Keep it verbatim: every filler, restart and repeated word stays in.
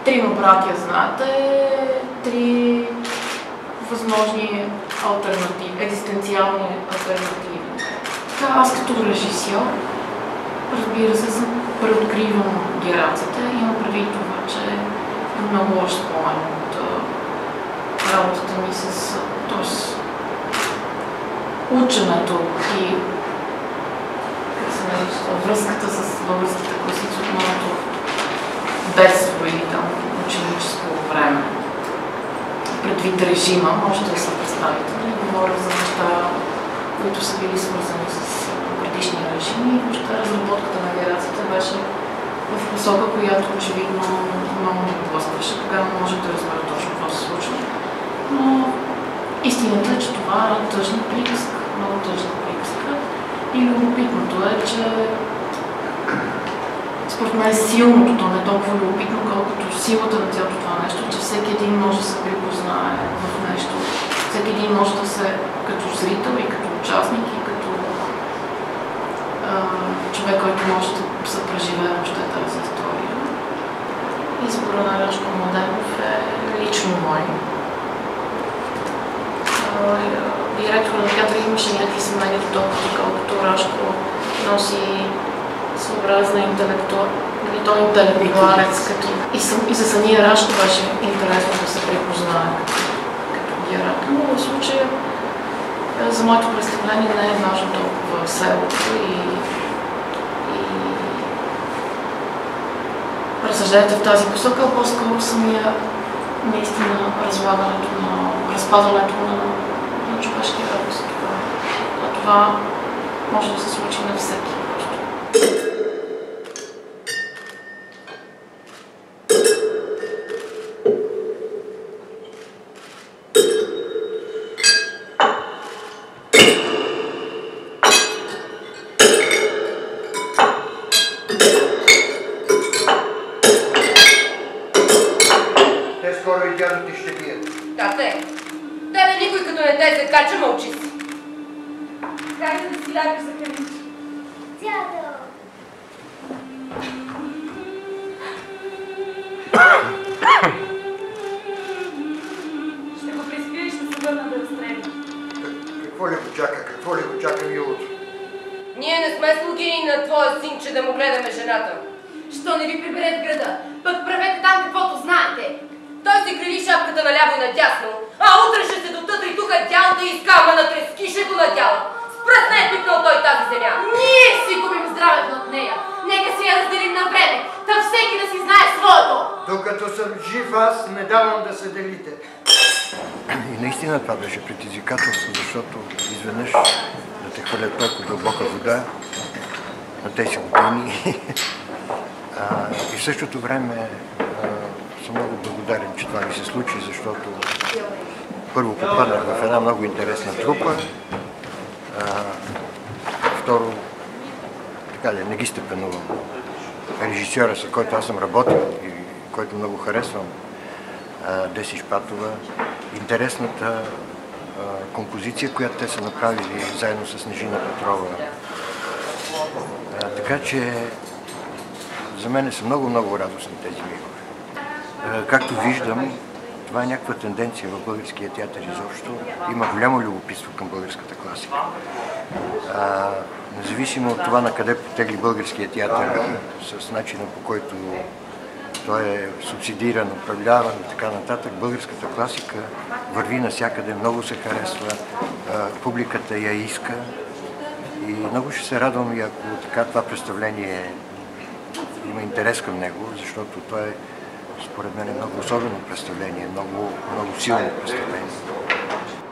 трима братя, знаете, три възможни алтернативи, екзистенциални альтернативи. Така, аз като режисьор, разбира се, преоткривам гераците. Имам предвид това, че е много лош спомен от работата ми с т.е. ученето и как се нарича, връзката с българските класици от моето детство или там ученическо време. Предвид режима, можете да се представите. Говоря за неща, които са били свързани с предишния режим и въобще разработката на герацията беше в посока, която очевидно много не блъскваше. Тогава може да разбера точно какво се случва. Но истината е, че това е тъжна приказка, много тъжна приказка. И любопитното е, че според мен силното, то не е толкова любопитно, колкото силата на цялото това нещо, че всеки един може да се припознае в нещо. Всеки един може да се като зрител и като участник и като а, човек, който може да се преживее въобще тази история. Избора на Рашко Младенов е лично мой. Директор на театъра имаше някакви съмнения до толкова, колкото Рашко носи съобразна интелектуал, или той интелектуалец, като и, съм, и за самия Рашко беше интересно да се припознае като директор. Но в случая за моето представление не е важно толкова селото и, и разсъждайте в тази посока, а по-скоро самия наистина разлагането на разпадането на, на човешкия радост. А това може да се случи на всеки. Скоро и дядо ти ще бият. Да, те. Тебе никой като не те се кача, мълчи си. Как да си лягаш за храниш? Дядо! Ще го приспия и ще се върна да разстреля. Какво ли го чака? Какво ли го чака милото? Ние не сме слуги на твоя синче да му гледаме жената. Що не ви прибере в града? Пък правете там каквото знаете. Той се крили шапката наляво и надясно, а утре ще се дотъта и тук дялата и изкама на трески ще го надяла. С пръст не е пипнал той тази земя. Ние си губим здравето от нея. Нека си я разделим на време, та всеки да си знае своето. Докато съм жив, аз не давам да се делите. И наистина това беше предизвикателство, защото изведнъж да те хвърлят толкова дълбока вода на тези години. И в същото време съм много благодарен, че това ми се случи, защото първо попаднах в една много интересна трупа, а, второ, така да не ги степенувам. Режисьора, с който аз съм работил и който много харесвам, Деси Шпатова, интересната а, композиция, която те са направили заедно с Снежина Петрова. А, така че за мен са много-много радостни тези мигове. Както виждам, това е някаква тенденция в българския театър изобщо. Има голямо любопитство към българската класика. А, независимо от това на къде потегли българския театър с начина, по който той е субсидиран, управляван и така нататък, българската класика върви навсякъде, много се харесва, а, публиката я иска и много ще се радвам и ако така това представление има интерес към него, защото той е според мен е много особено представление, много, много силно представление.